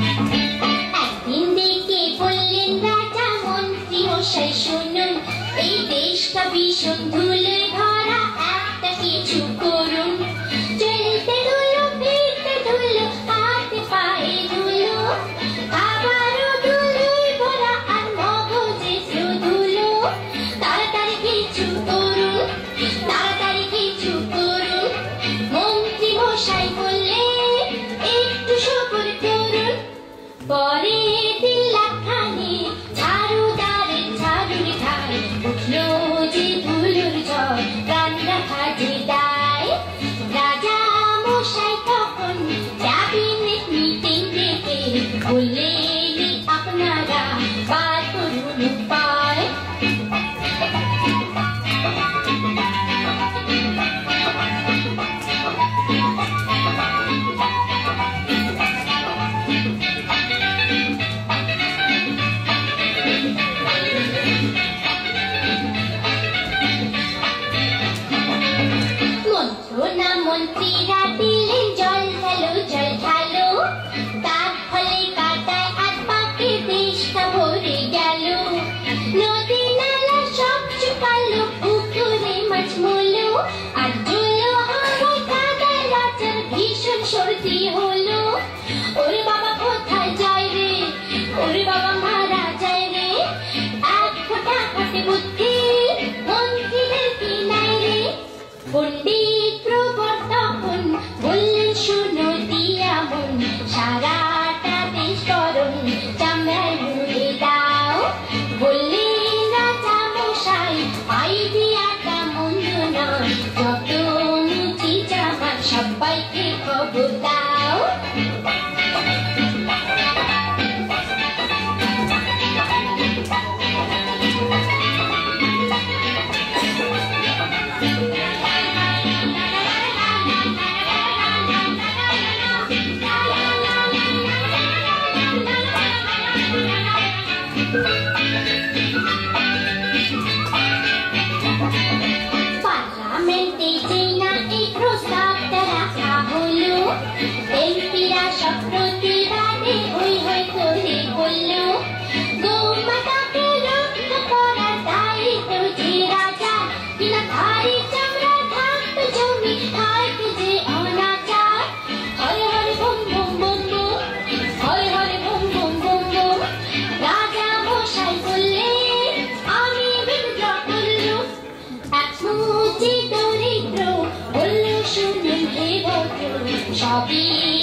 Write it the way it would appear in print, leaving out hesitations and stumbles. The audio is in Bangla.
একদিন ডেকে বললেন রাজা মন্ত্রী মশাই শুনুন, এই দেশটা ভীষণ ধুলোয় ভরা, একটা কিছু করুন। চলতে ধুলো, ফিরতে ধুলো, হাতে পায়ে ধুলো, আবারও ধুলোয় ভরা আর মগজে ধুলো। তাড়াতাড়ি কিছু করুন, তাড়াতাড়ি কিছু করুন। মন্ত্রী মশাই বললেন একটু সবুর করুন। পরে দিন লাখানে ঝাড়ুদারের ঝাড়ুর ঠায় উঠলো যে ধুলোর ঝড়, প্রাণ রাখা যে দায়। রাজা মশাই তখন ক্যাবিনেট মিটিং ডেকে বললেন আপনারা বার করুন উপায়। মন্ত্রীরা দিলেন জল ঢালো, জল ঢালো, তার ফলে কাদায় আর পাকে দেশটা ভরে গেল। নদী নালা সব শুকালো, পুকুরে মাছ মলো, আর জলো হাওয়ায় কাদায় রাজার ভীষণ সর্দি হলো। ওরে বাবা কোথায় যায় রে, ওরে বাবা মারা যায় রে, এক ফোঁটা হাতে বুদ্ধি মন্ত্রীদের কি নাই রে। পণ্ডিত প্রবর্তন বললেন শুনো দিয়া মন, সারাটা দেশ গরম চামড়ায় মুড়ে দাও। বললেন রাজা মশাই আইডিয়াটা মন্দ নয়, যত মুচি জামার সবাইকে খবর দাও। পার্লামেন্টে যেই না এই প্রস্তাবটা রাখা হলো, এমপিরা সব প্রতিবাদে হই হই করে বলল, গোমাতাকে রক্ষা করার দায়িত্ব যে রাজা, কিনা ধারে চামড়া থাকতো জমি থাকতো যে অনাচার। হরে হরে বম বম বম বম, হরে হরে বম বম বম বম। রাজা মশাই বললেন আমি বিদ্রোহ করলুম। এক মুচি দরিদ্র বলল শুনুন হে ভদ্র, সবই